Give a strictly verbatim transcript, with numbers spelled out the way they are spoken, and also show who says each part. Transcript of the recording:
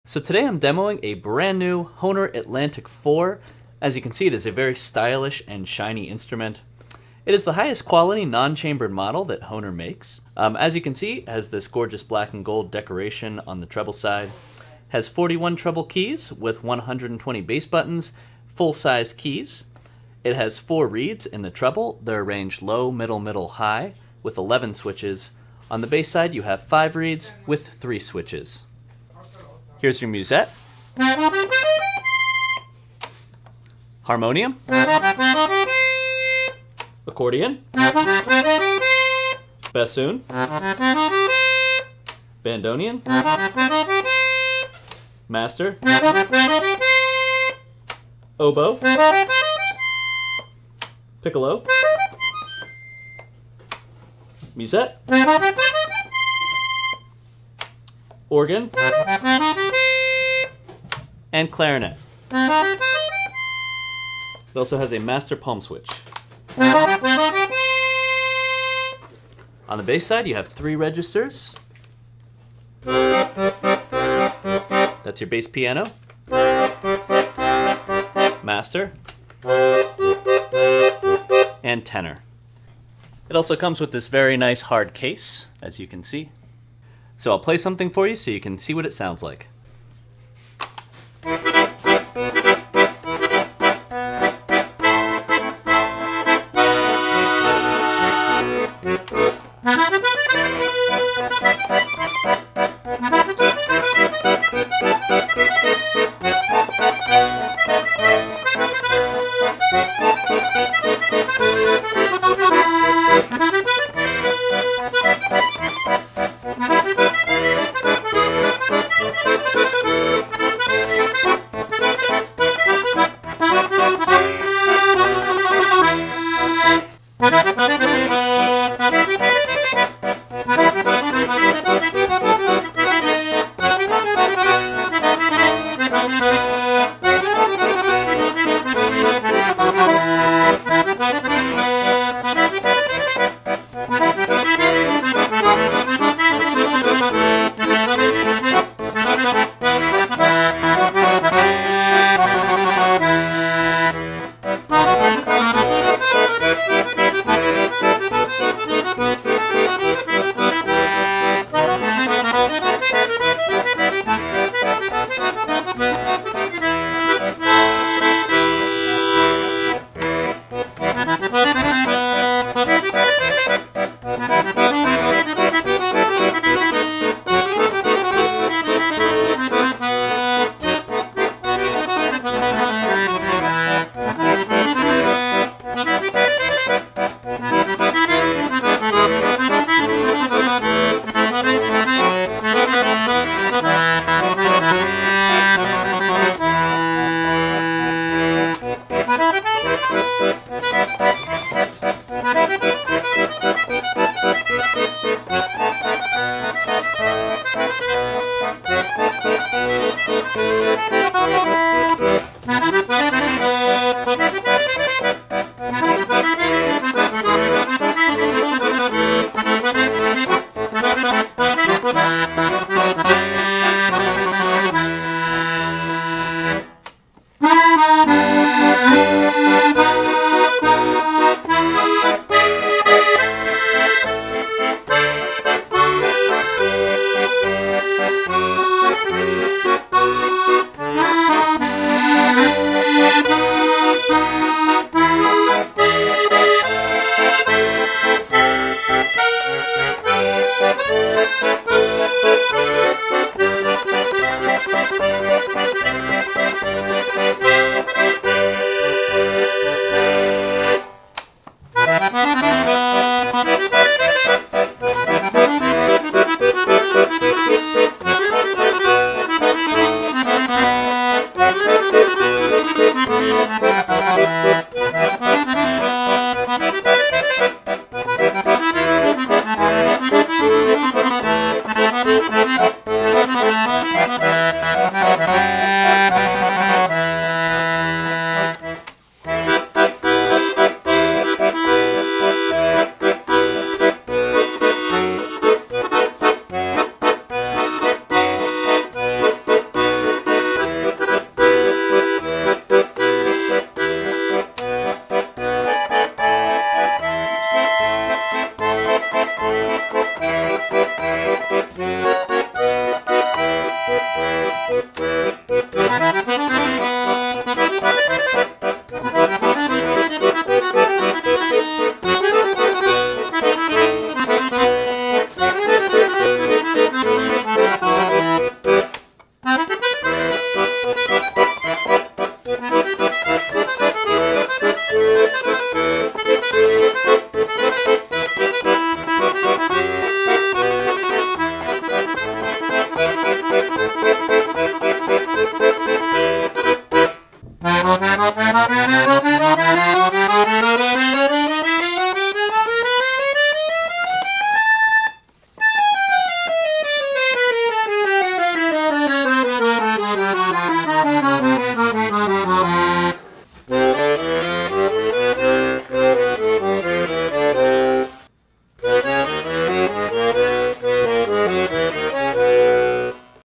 Speaker 1: So today I'm demoing a brand new Hohner Atlantic four. As you can see, it is a very stylish and shiny instrument. It is the highest quality non-chambered model that Hohner makes. Um, as you can see, it has this gorgeous black and gold decoration on the treble side. Has forty-one treble keys with one hundred twenty bass buttons, full-size keys. It has four reeds in the treble. They're arranged low, middle, middle, high with eleven switches. On the bass side, you have five reeds with three switches. Here's your musette, harmonium, accordion, bassoon, bandoneon, master, oboe, piccolo, musette, organ, and clarinet. It also has a master palm switch. On the bass side, you have three registers. That's your bass piano, master, and tenor. It also comes with this very nice hard case, as you can see. So I'll play something for you so you can see what it sounds like.